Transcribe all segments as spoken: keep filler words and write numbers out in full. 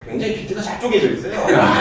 굉장히 비트가 잘 쪼개져 있어요.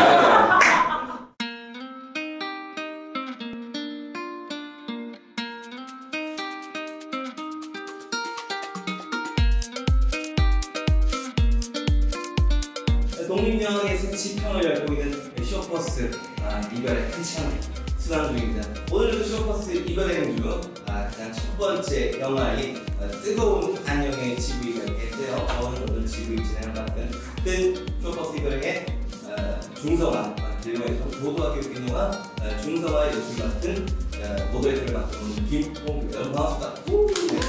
독립영화의 색지평을 열고 있는 쇼버스 아, 이별의 한창 순환 중입니다. 오늘도 쇼버스 이별의 행주 아, 가장 첫 번째 영화인 아, 뜨거운 안녕의 지구이가 있겠는데요. 저는 오늘 지구이 진행을 맡은 같은 쇼버스 이별의 아, 중성화 일명에서 고등학교 인영화 아, 중성화 연출 맡은 아, 모델을 맡은 김홍규 여러분 반갑습니다.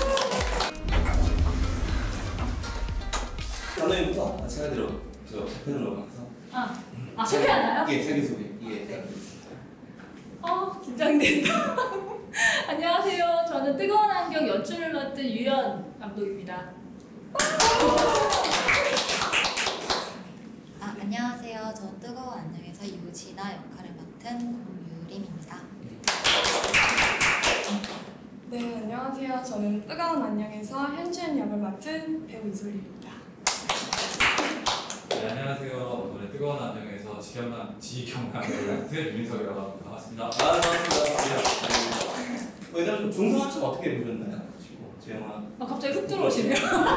감독님부터 차례대로 저 재편으로 가서 아, 아 소개하나요? 예, 자기소개. 예. 어, 긴장된다. 안녕하세요. 저는 뜨거운 안경 연출을 맡은 유연 감독입니다. 아, 안녕하세요. 저는 뜨거운 안녕에서 유진아 역할을 맡은 공유림입니다. 네, 안녕하세요. 저는 뜨거운 안녕에서 현주연 역을 맡은 배우 이솔리입니다. 네, 안녕하세요. 이번에 뜨거운 안녕에서 지경남, 지경남을 맡은 윤민석이라고 합니다. 반갑습니다. 아, 반갑습니다. 어, 일단 좀 중성화 좀 어떻게 보셨나요? 제 영화. 아, 갑자기 훅 들어오시네요.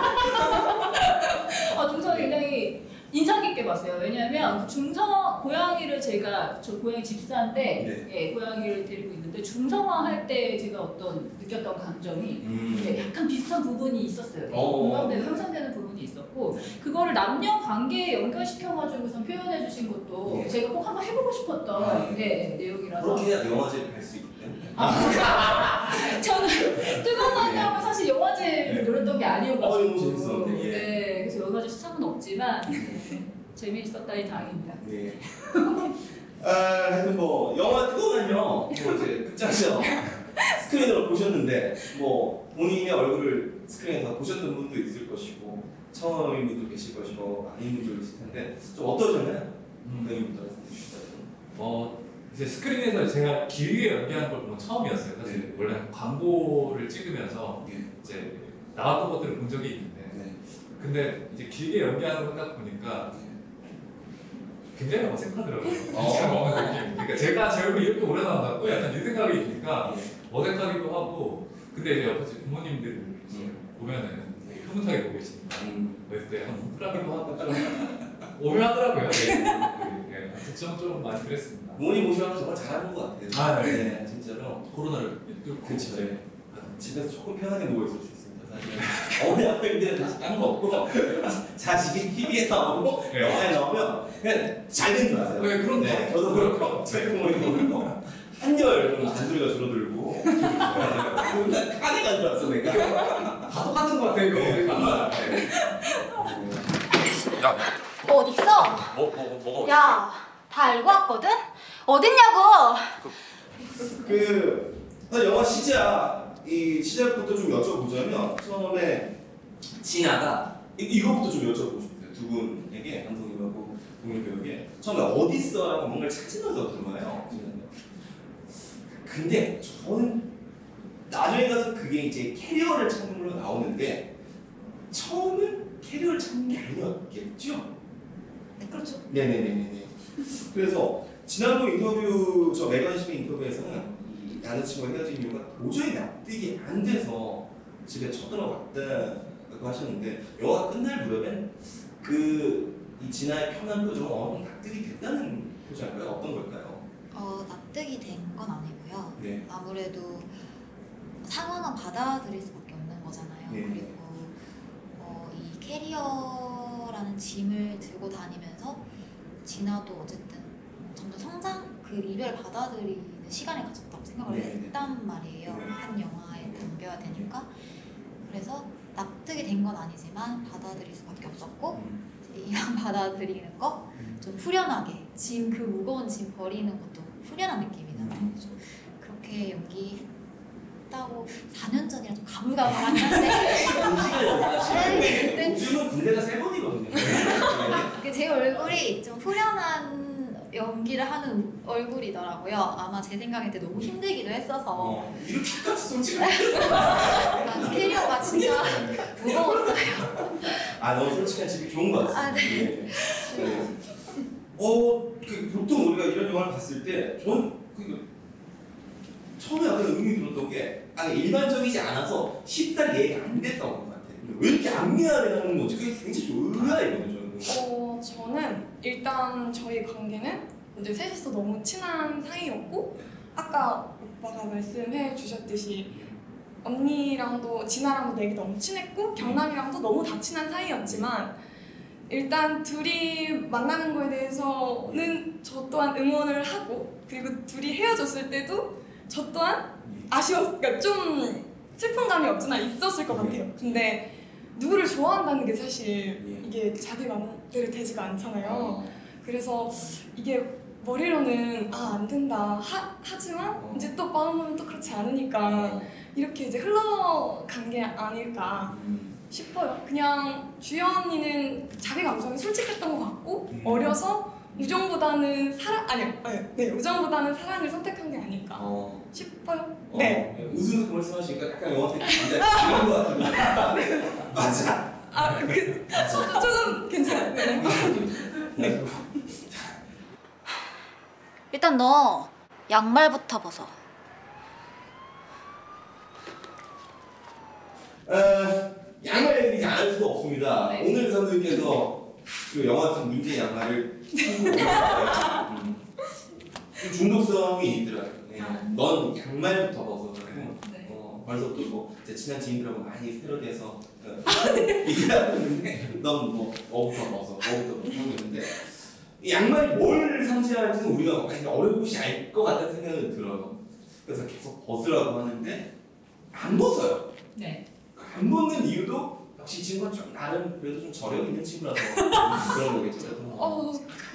아, 중성화 굉장히 인상 깊게 봤어요. 왜냐하면 그 중성화 고양이를 제가 저 고양이 집사인데 네. 예, 고양이를 데리고 있는데 중성화 할 때 제가 어떤 느꼈던 감정이 음. 예, 약간 비슷한 부분이 있었어요. 어. 공감되고 형성되는 부분이 있었고 그거를 남녀 관계에 연결시켜가지고선 표현해 주신 것도 네. 제가 꼭 한번 해보고 싶었던 아, 예, 예, 내용이라서 그렇게 해야 영화제를 갈 수 있기 때문에. 아, 저는 뜨거운 안녕은 사실 영화제를 네. 노렸던 게 아니어가지고 어, 너무 재밌었는데, 예. 네, 그래서 영화제 수상은 없지만 네, 재미있었다니 다행입니다. 네. 아, 하여튼 뭐 영화 뜨거운 안녕 뭐 이제 극장에서 스크린으로 보셨는데 뭐 본인의 얼굴을 스크린에서 보셨던 분도 있을 것이고 처음인 분도 계실 것이고 아닌 분도 있을 텐데 좀 어떠셨나요? 감독님부터 말씀해 주시죠. 어, 이제 스크린에서 제가 길게 연기하는 걸 보면 처음이었어요. 사실 네. 원래 광고를 찍으면서 네. 이제 나왔던 것들을 본 적이 있는데, 네. 근데 이제 길게 연기하는 걸 딱 보니까 굉장히 어색하더라고요. 어. 제가 먹는 느낌. 그러니까 제가 제 얼굴이 이렇게 오래 나온다고 약간 이 생각이 드니까 네. 어색하기도 하고, 근데 이제 옆에서 부모님들 이제 음. 보면은 네. 흐뭇하게 보고 계시니까 음. 그랬을 때 한번 쿨하기도 하고 좀 오묘하더라고요. 네. 네. 좀, 좀 많이 그랬습니다. 부모님 모시면 정말 잘하는 것 같아요. 아, 네. 네, 진짜로. 코로나를 뚫고 그렇죠. 네. 집에서 조금 편하게 누워 있을 수 있습니다. 사실 어머니 아빠님들은 사실 딴 거 없고 자식이 티비에 나오고 네. 영화에 나오면 그냥 잘 된 줄 아세요. 네, 그런 네, 거. 저도 그렇고 저희 부모님도 그렇고 한결 좀 잔소리가 줄어들고 그냥 카드 간 줄 알았어 내가. 다 똑같은 것 같아 이거. 네, 정말. 야, 뭐 어딨어? 뭐, 뭐, 뭐가 야, 다 알고 왔거든? 어딨냐고? 그 사실 영화 시작 이 시작부터 좀 여쭤보자면 처음에 진아가 이, 이거부터 좀 여쭤보고 싶어요. 두 분에게 감독님하고 동료 배우에게 처음에 어디 있어라고 뭔가를 찾으면서 들어와요. 근데 저는 나중에 가서 그게 이제 캐리어를 찾는 걸로 나오는데 처음은 캐리어를 찾는 게 아니었겠죠? 네, 그렇죠. 네네네네. 그래서 지난번 인터뷰 저 매거진의 인터뷰에서는 이 남자친구가 헤어진 이유가 도저히 납득이 안 돼서 집에 쳐들어갔다고 하셨는데 영화가 끝날 무렵엔 그 이 진아의 편한 표정은 어느 정도 납득이 됐다는 표정일까요? 어떤 걸까요? 어, 납득이 된 건 아니고요. 네. 아무래도 상황은 받아들일 수밖에 없는 거잖아요. 네. 그리고 어, 이 캐리어라는 짐을 들고 다니면서 진아도 어쨌든 점점 성장, 그 이별을 받아들이는 시간을 가졌다고 생각을 네, 네. 했단 말이에요. 네. 한 영화에 담겨야 되니까. 그래서 납득이 된 건 아니지만 받아들일 수밖에 없었고 음. 이제 이왕 받아들이는 거 좀 후련하게 짐, 그 무거운 짐 버리는 것도 후련한 느낌이 나는 거죠. 그렇게 연기했다고 사 년 전이라 좀 가물가물하긴 한데 시간이 사실 네, 그때- 요즘은 군대가 세 번이거든요. 그게 제 얼굴이 좀 후련한 연기를 하는 얼굴이더라고요. 아마 제 생각에 때 너무 힘들기도 했어서 어, 이렇게까지 솔직히 아, 캐리어가 진짜 무거웠어요. 아 너무 솔직한 집이 좋은 것 같습니다. 아, 네. 네. 네. 어, 그 보통 우리가 이런 영화를 봤을 때, 전 그, 처음에 약간 의미 들었던 게, 아, 일반적이지 않아서 쉽사리 이해가 안 됐던 것 같아요. 왜 이렇게 안 미안해하는 거지? 그게 굉장히 좀 의아했거든요, 저는. 어, 저는 일단 저희 관계는 이제 셋이서 너무 친한 사이였고, 아까 오빠가 말씀해 주셨듯이 언니랑도 진아랑도 되게 너무 친했고 경남이랑도 너무 다 친한 사이였지만 일단 둘이 만나는 거에 대해서는 저 또한 응원을 하고, 그리고 둘이 헤어졌을 때도 저 또한 아쉬웠, 그러니까 좀 슬픈 감이 없지는 있었을 것 같아요. 근데 누구를 좋아한다는 게 사실 이게 자기 마음대로 되지가 않잖아요. 그래서 이게 머리로는 아, 안 된다 하, 하지만 이제 또 마음은 또 그렇지 않으니까 이렇게 이제 흘러간 게 아닐까 싶어요. 그냥 주연이는 자기 감정이 솔직했던 것 같고 음. 어려서 우정보다는 사랑, 아니요, 네, 네 우정보다는 사랑을 선택한 게 아닐까 어. 싶어요. 어, 네. 웃으면서 말씀하시니까 약간 영화한테 진짜 이런 거 같은데. 맞아. 아, 그 저, 조금 괜찮아요. 네. 네. 일단 너 양말부터 벗어. 어, 양말 얘기지 않을 수가 없습니다. 네. 오늘 감독님께서 그 영화 속 문제의 양말을 신고 오셨어요. 음. 좀 중독성이 있더라고요. 네. 넌 양말부터 벗어. 네. 어, 벌써부터 뭐 제 친한 지인들하고 많이 패러디해서 어, 얘기하고 있는데 넌 뭐 뭐부터 벗어, 뭐부터 벗어 하고 있는데 이 양말이 뭘 상징하는지는 우리가 굉장히 어렴풋이 알 것 같다는 생각은 들어요. 그래서 계속 벗으라고 하는데 안 벗어요. 네. 안 벗는 이유도 역시 이 친구가 좀 나름 그래도 좀 저력 있는 친구라서 그런 거겠죠. 어,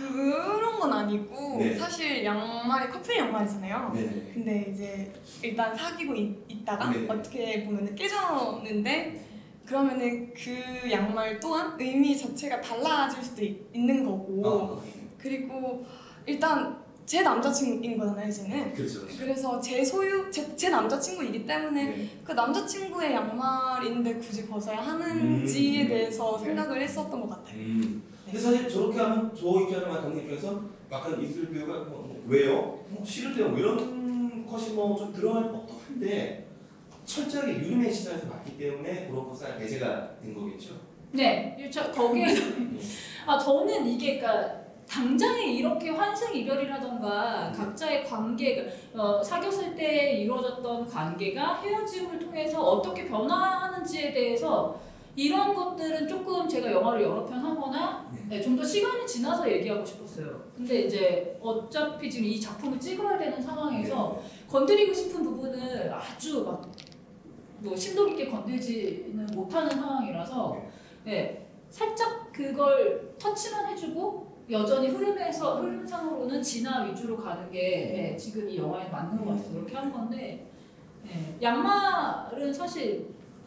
그런 건 아니고 네. 사실 양말이 커플 양말이잖아요. 네. 근데 이제 일단 사귀고 있, 있다가 네. 어떻게 보면 깨졌는데 그러면은 그 양말 또한 의미 자체가 달라질 수도 있, 있는 거고 어, 그리고 일단 제 남자친구인 거잖아요 이제는. 그렇죠. 그렇죠. 그래서 제 소유, 제, 제 남자친구이기 때문에 네. 그 남자친구의 양말인데 굳이 벗어야 하는지에 음. 대해서 생각을 했었던 것 같아요. 음. 근데 사실 저렇게 하면 저 입장을 감독님 입장에서 약간 이슬 배우가 뭐, 왜요? 뭐 싫은데요? 뭐 이런 컷이 뭐 좀 들어갈 법도 한데 철저하게 유림의 시선에서 봤기 때문에 그런 컷이 배제가 된 거겠죠? 네, 저 거기에 아 저는 이게 그러니까 당장에 이렇게 환승 이별이라던가 각자의 관계, 어, 사귀었을 때 이루어졌던 관계가 헤어짐을 통해서 어떻게 변화하는지에 대해서 이런 것들은 조금 제가 영화를 여러 편 하거나 네, 좀 더 시간이 지나서 얘기하고 싶었어요. 근데 이제 어차피 지금 이 작품을 찍어야 되는 상황에서 건드리고 싶은 부분을 아주 막 뭐 심도 깊게 건들지는 못하는 상황이라서 네, 살짝 그걸 터치만 해주고 여전히 흐름에서 흐름상으로는 진화 위주로 가는 게 네, 지금 이 영화에 맞는 것 같아서 그렇게 한 건데 네, 양말은 사실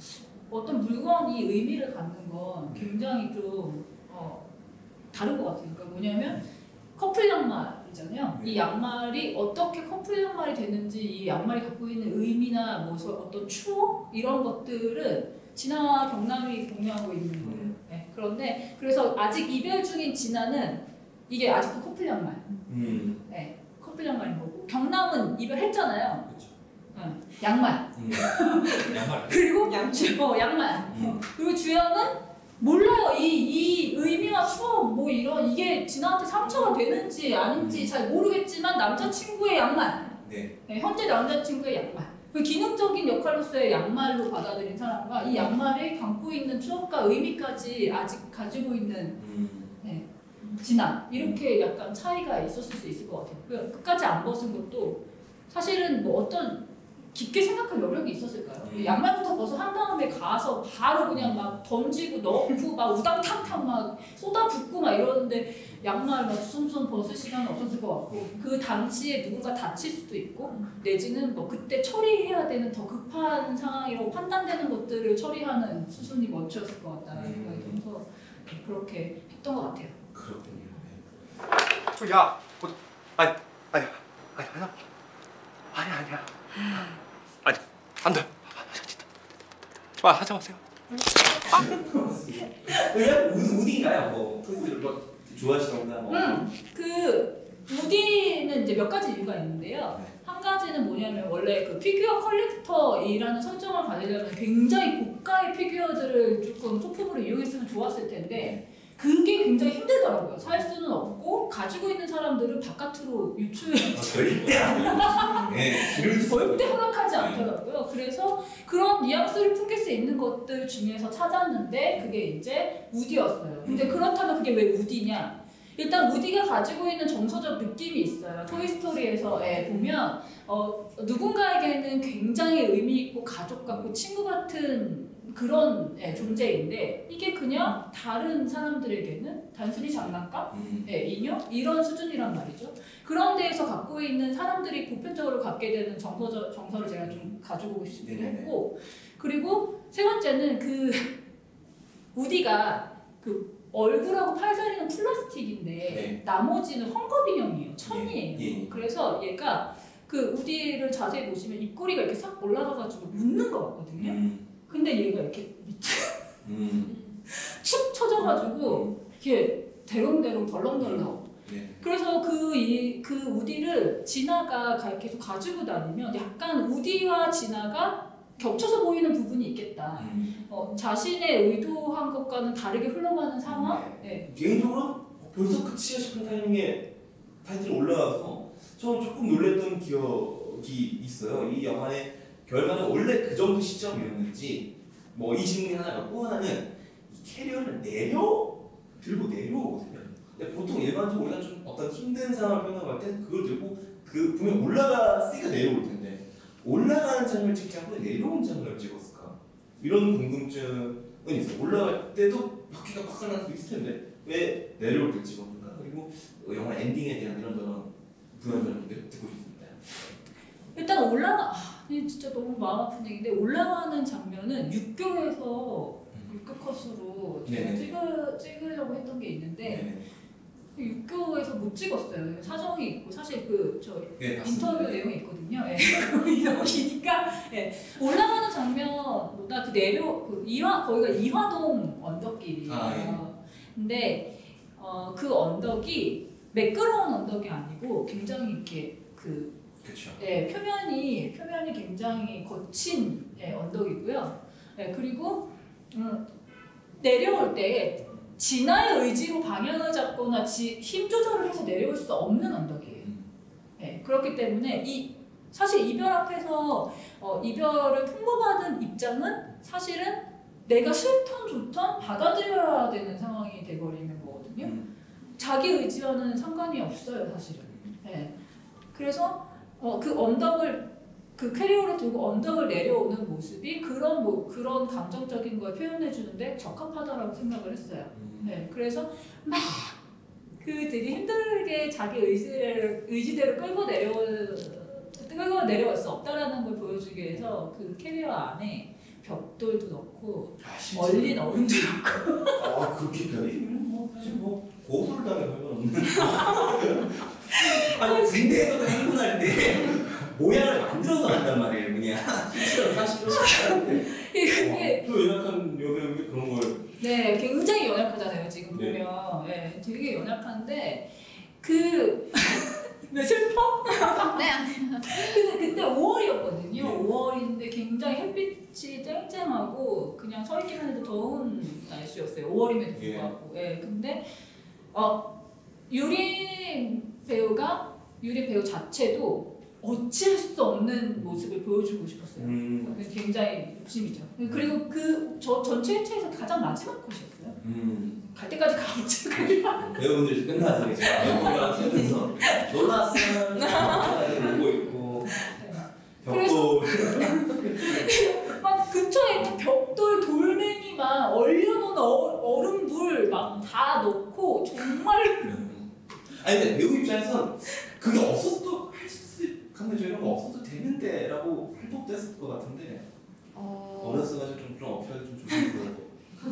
어떤 물건이 의미를 갖는 건 굉장히 좀 어, 다른 것 같아요. 그러니까 뭐냐면 커플 양말이잖아요. 이 양말이 어떻게 커플 양말이 되는지 이 양말이 갖고 있는 의미나 뭐 어떤 추억 이런 것들은 진아와 경남이 공유하고 있는 거예요. 네, 그런데 그래서 아직 이별 중인 진아는 이게 아직도 커플 양말. 음. 네, 커플 양말인 거고 경남은 이별했잖아요. 그렇죠. 응, 양말. 음. 양말. 그리고 양, 어, 양말. 음. 그리고 주연은 몰라요. 이, 이 의미와 추억 뭐 이런 이게 진아한테 상처가 되는지 아닌지 잘 모르겠지만 남자친구의 양말. 네. 네, 현재 남자친구의 양말. 그 기능적인 역할로서의 양말로 받아들인 사람과 이 양말이 담고 있는 추억과 의미까지 아직 가지고 있는 음. 네, 진아. 이렇게 약간 차이가 있었을 수 있을 것 같아요. 끝까지 안 벗은 것도 사실은 뭐 어떤 깊게 생각할 여력이 있었을까요? 음. 양말부터 벗어 한 다음에 가서 바로 그냥 막 던지고 넣고 막 우당탕탕 막 쏟아붓고 막 이러는데 양말 막 숨숨 벗을 시간은 없었을 것 같고 그 당시에 누군가 다칠 수도 있고 내지는 뭐 그때 처리해야 되는 더 급한 상황이라고 판단되는 것들을 처리하는 수순이 먼저였을 것 같다는 생각이 들어서 그렇게 했던 것 같아요. 그렇군요. 저 야, 어, 아니, 아니, 아니, 아니, 아니, 아니야. 아니, 안 돼. 하지 마, 하지 마세요. 그냥 우딩가요? 뭐 토이스를 뭐 좋아하시던가 뭐. 음, 그 우디는 이제 몇 가지 이유가 있는데요. 네. 한 가지는 뭐냐면 원래 그 피규어 컬렉터이라는 설정을 가지려면 굉장히 고가의 피규어들을 조금 소품으로 이용했으면 좋았을 텐데 그게 굉장히 힘들더라고요. 살 수는 없고 가지고 있는 사람들은 바깥으로 유출 아, 절대 안 돼요. 네, 그럴 수 절대 허락하지 않더라고요. 그래서 그런 뉘앙스를 풍길 수 있는 것들 중에서 찾았는데 그게 이제 우디였어요. 근데 그렇다면 그게 왜 우디냐? 일단 우디가 가지고 있는 정서적 느낌이 있어요. 토이스토리에서 예, 보면 어, 누군가에게는 굉장히 의미 있고 가족 같고 친구 같은 그런 예, 존재인데 이게 그냥 다른 사람들에게는 단순히 장난감? 음. 예, 인형? 이런 수준이란 말이죠. 그런 데에서 갖고 있는 사람들이 보편적으로 갖게 되는 정서, 정서를 제가 좀 가져보고 싶기도 네네네. 했고 그리고 세 번째는 그 우디가 그 얼굴하고 팔다리는 플라스틱인데 네. 나머지는 헝겊 인형이에요. 천이에요. 예, 예. 그래서 얘가 그 우디를 자세히 보시면 입꼬리가 이렇게 싹 올라가가지고 웃는 것 같거든요. 음. 근데 얘가 이렇게 밑에 음. 축 처져가지고 이렇게 대롱대롱 덜렁덜렁. 네. 그래서 그, 이, 그 우디를 진아가 가- 계속 가지고 다니면 약간 우디와 진아가 겹쳐서 보이는 부분이 있겠다. 음. 어, 자신의 의도한 것과는 다르게 흘러가는 상황? 네. 개인적으로 벌써 끝이야 싶은 타이밍에 타이틀이 올라와서 저는 조금 놀랬던 기억이 있어요. 이 영화의 결말은 원래 그 정도 시점이었는지 뭐 이 질문이 하나가 또 하나는 이 캐리어를 내려 들고 내려오거든요. 근데 보통 일반적으로 우리가 좀 어떤 힘든 상황을 표현하고 할 때 그걸 들고 그 분명 올라갔으니까 내려올 텐데 올라가는 장면을 찍지 않고 내려온 장면을 찍었을까? 이런 궁금증은 있어. 올라갈 때도 바퀴가 박살나서 있을 텐데 왜 내려올 때 찍었는가? 그리고 영화 엔딩에 대한 이런저런 부연설들 듣고 싶습니다. 일단 올라가, 아, 이게 진짜 너무 마음 아픈 얘기인데 올라가는 장면은 육교에서 육교 컷으로 제가 네네. 찍으, 찍으려고 했던 게 있는데 네, 육교에서 못 찍었어요. 사정이 있고 사실 그 저 네, 인터뷰 내용이 있거든요. 예. 너무 기니까 예. 올라가는 장면보다 그 내려 그 이화 거기가 이화동 언덕길이에요. 아, 근데 어, 그 언덕이 매끄러운 언덕이 아니고 굉장히 이렇게 그 그렇죠. 예, 표면이 표면이 굉장히 거친 예, 언덕이고요. 예, 그리고 음, 내려올 때 진아의 의지로 방향을 잡거나 지, 힘 조절을 해서 내려올 수 없는 언덕이에요. 예, 그렇기 때문에 이 사실 이별 앞에서 어, 이별을 통보받은 입장은 사실은 내가 싫던 좋던 받아들여야 되는 상황이 돼버리는 거거든요. 음. 자기 의지와는 상관이 없어요, 사실은. 예. 그래서 어, 그 언덕을 그 캐리어를 들고 언덕을 내려오는 모습이 그런 뭐 그런 감정적인 걸 표현해 주는데 적합하다라고 생각을 했어요. 음. 네, 그래서 막 그 되게 힘들게 자기 의지를 의지대로 끌고 내려 끌고 내려올 수 없다라는 걸 보여주기 위해서 그 캐리어 안에 벽돌도 넣고 아, 진짜? 얼린 얼음도 넣고. 아 그렇게까지? 뭐 사실 뭐 고소를 당할 건 없는. 아니 군대에서도 행군할 때 모양을 만들어서 한단 말이에요, 그냥. 실제로 사실은 잘하는데. 이게 또 연약한 여배우인데 그런 걸. 네, 굉장히 연약하잖아요. 지금 네. 보면, 네, 되게 연약한데 그 왜 슬퍼? 네, 아니. 근데 그때 오월이었거든요. 오월인데 굉장히 햇빛이 쨍쨍하고 그냥 서 있기만 해도 더운 날씨였어요. 오월임에도 불구하고. 예. 근데 어, 유리 배우가 유리 배우 자체도 어찌할 수 없는 모습을 보여주고 싶었어요. 음. 굉장히 욕심이죠. 그리고 그 저 전체 회차에서 가장 마지막 컷이었어요. 음. 갈 때까지 가보죠. 배우분들이 끝나서 이제 배우가 쓰면서 놀랐어요. 보고 있고. 벽도. 막 근처에 있는 벽돌 돌멩이 막 얼려놓은 어, 얼음물 막 다 넣고 정말 아니 근데 배우 입장에선 그게 없어도 할 수, 감독님 이런 거 없어도 되는데라고 할 법도 했을 것 같은데 어... 어렸어가지고 좀, 좀 어필하기 좀 조심스러워.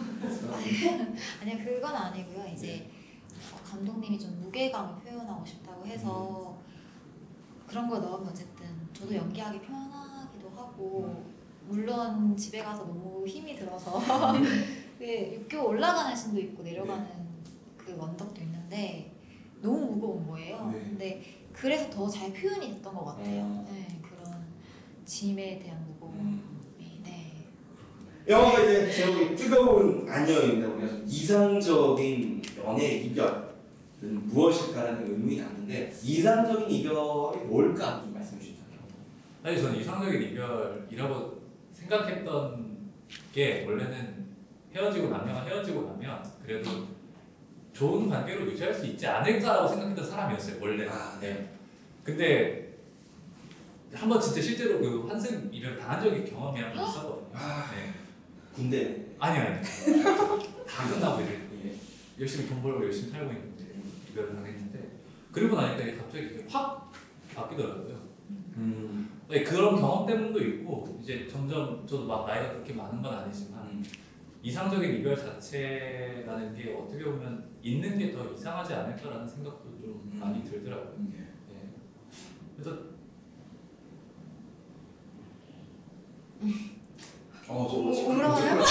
아니요, 그건 아니고요. 이제 어, 감독님이 좀 무게감을 표현하고 싶다고 해서 그런 걸 넣으면 어쨌든 저도 연기하기 편하기도 하고 물론 집에 가서 너무 힘이 들어서 그 육교 올라가는 씬도 있고 내려가는 그 언덕도 있는데 있었는데 너무 무거운 거예요. 네. 근데 그래서 더 잘 표현이 됐던 것 같아요. 어. 네, 그런 짐에 대한 무거움이. 음. 네. 영화가 이제 제목이 뜨거운 안녕입니다. 우리가 좀 이상적인 연애 이별은 무엇일까라는 의문이 났는데 이상적인 이별이 뭘까 좀 말씀해 주시면. 아니 저는 이상적인 이별이라고 생각했던 게 원래는 헤어지고 나면 헤어지고 나면 그래도 좋은 관계로 유지할 수 있지 않을까라고 생각했던 사람이었어요 원래. 아, 네. 근데 한번 진짜 실제로 그 환승 이별 당한 적이 경험이 한 번 있었거든요. 아, 네. 군대. 아니 아니. 다 끝나고 이제 예, 열심히 돈 벌고 열심히 살고 있는데 이별을 당했는데 그리고 나니까 이게 갑자기 이렇게 확 바뀌더라고요. 음. 네, 그런 경험 때문도 있고 이제 점점 저도 막 나이가 그렇게 많은 건 아니지만 음. 이상적인 이별 자체라는 게 어떻게 보면 있는 게 더 이상하지 않을까라는 생각도 좀 음. 많이 들더라고요. 음. 네. 그래서 어, 저 울어요?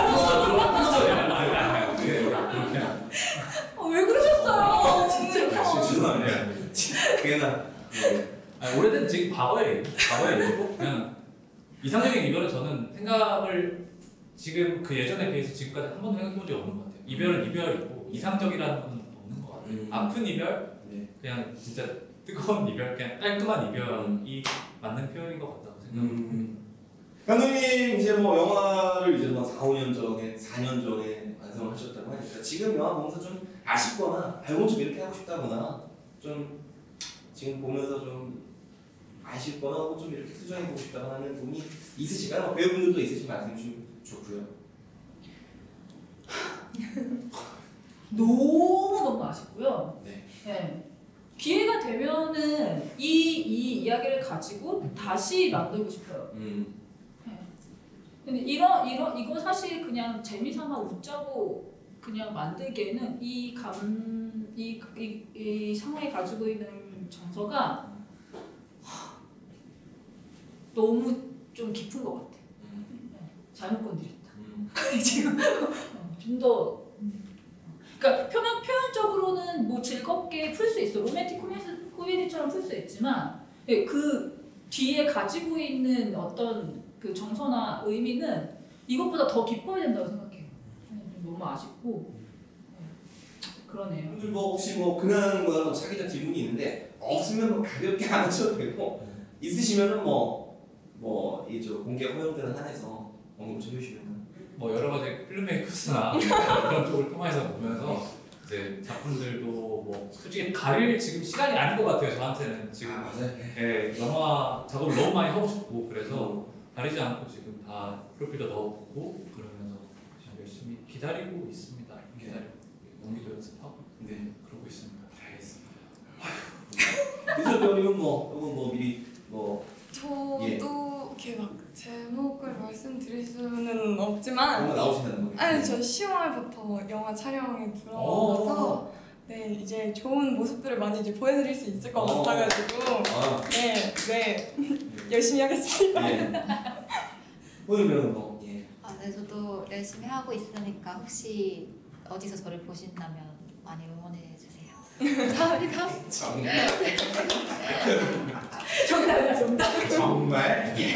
아, 왜 그러셨어요? 진짜. 죄송합니다. 그게나. 아니, 오래된 지금 과거에 과거에 얘기고 그냥 이상적인 이별은 저는 생각을 지금 그 예전에 비해서 지금까지 한 번도 생각해본 적이 없는 것 같아요. 이별은 이별이고 이상적이라는 건 없는 것 같아요. 음. 아픈 이별, 네. 그냥 진짜 뜨거운 이별, 그냥 깔끔한 이별이 맞는 표현인 것 같다고 생각합니다. 음. 감독님 이제 뭐 영화를 이제 뭐 사, 오 년 전에, 사 년 전에 완성을 하셨다고 하니까 지금 영화 보면서 좀 아쉽거나 아이고 좀 이렇게 하고 싶다거나 좀 지금 보면서 좀 아쉽거나 혹은 좀 이렇게 수정해 보고 싶다거나 하는 부분이 있으실까요? 뭐 배우분들도 있으시면 말씀 주시면 좋고요. 너무 너무 아쉽고요. 네. 네. 기회가 되면은 이, 이 이야기를 가지고 다시 만들고 싶어요. 음. 네. 근데 이런 이런 이거 사실 그냥 재미삼아 웃자고 그냥 만들기에는 이 감, 이, 이, 이 상황이 가지고 있는 정서가 하, 너무 좀 깊은 것 같아. 음. 네. 잘못 건드렸다. 음. 지금 좀 더. 그러니까 표면 표현적으로는 뭐 즐겁게 풀 수 있어. 로맨틱 코미디, 코미디처럼 풀 수 있지만 예, 그 뒤에 가지고 있는 어떤 그 정서나 의미는 이것보다 더 깊어야 된다고 생각해요. 네, 너무 아쉽고 네, 그러네요. 오늘 뭐 혹시 뭐 근황보다 뭐 차기적 질문이 있는데 없으면 뭐 가볍게 안 하셔도 되고 있으시면은 뭐뭐 이저 공개 허용되는 한에서 언급 좀 해주시면. 뭐 여러 가지 필름메이커스나 그런 쪽을 통해서 보면서 이제 작품들도 뭐 솔직히 가릴 지금 시간이 아닌 것 같아요 저한테는 지금. 아, 맞아요. 예, 영화 작업을 너무 많이 하고 싶고 그래서 가리지 않고 지금 다 프로필도 넣어보고 그러면서 지금 열심히 기다리고 있습니다. 기다리고 연기도 연습하고 네. 그러고 있습니다. 알겠습니다. 미술 배우님은 뭐 이건 뭐 미리 뭐 저도 예. 이렇게 막 제목을 말씀드릴 수는 없지만 뭔가 나오신다는 거예요. 아니 저 시월부터 영화 촬영에 들어가서 네 이제 좋은 모습들을 많이 이제 보여드릴 수 있을 것 어. 같아가지고 아, 네, 네 열심히 하겠습니다. 예. 오늘 배우는 뭐 예. 아, 네, 저도 열심히 하고 있으니까 혹시 어디서 저를 보신다면 많이 응원해 주세요. 감사합니다. 정말 정답이야 정답. 정말 예.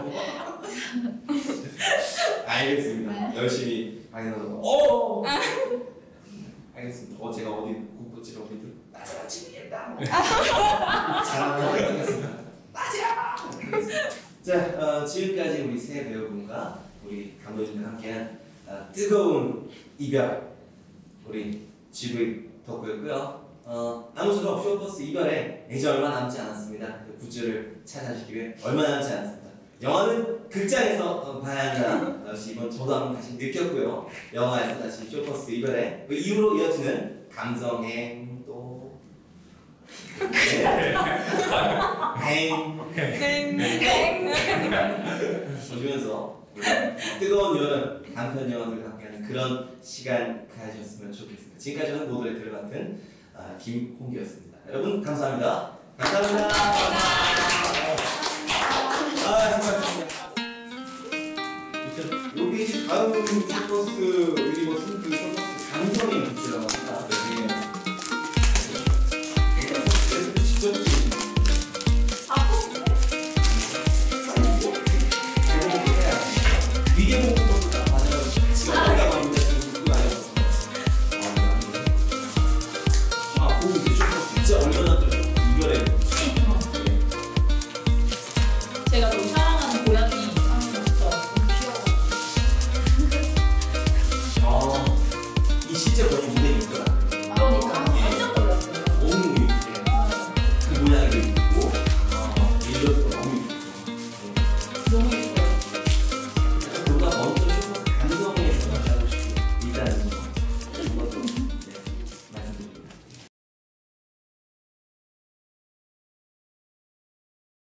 알겠습니다. 열심히 방향으로. 어. 알겠습니다. 어 제가 어디 국보지를 어디든 나제가 지니겠다. 잘하는 하겠습니다. 나제야. 자 어, 지금까지 우리 세 배우분과 우리 감독님과 함께한 어, 뜨거운 이별 우리 지브이 덕후였고요. 어, 아무쪼록 쇼버스 이별에 이제 얼마 남지 않았습니다. 그 굿즈를 찾아주시기 위해 얼마 남지 않았습니다. 영화는 극장에서 어, 봐야 한다. 역시 이번 저도 한번 다시 느꼈고요. 영화에서 다시 쇼버스 이별에 그 이후로 이어지는 감성행 또 행 보시면서 뜨거운 여름 단편 영화들과 함께하는 그런 시간 가지셨으면 좋겠습니다. 지금까지는 모더레이터를 맡은 아, 김홍기였습니다. 여러분 감사합니다. 감사합니다. 아, 수고하셨습니다. 여기 다음 슈퍼스 유니버스는 그 슈퍼스 감성의 빛이라고 합니다.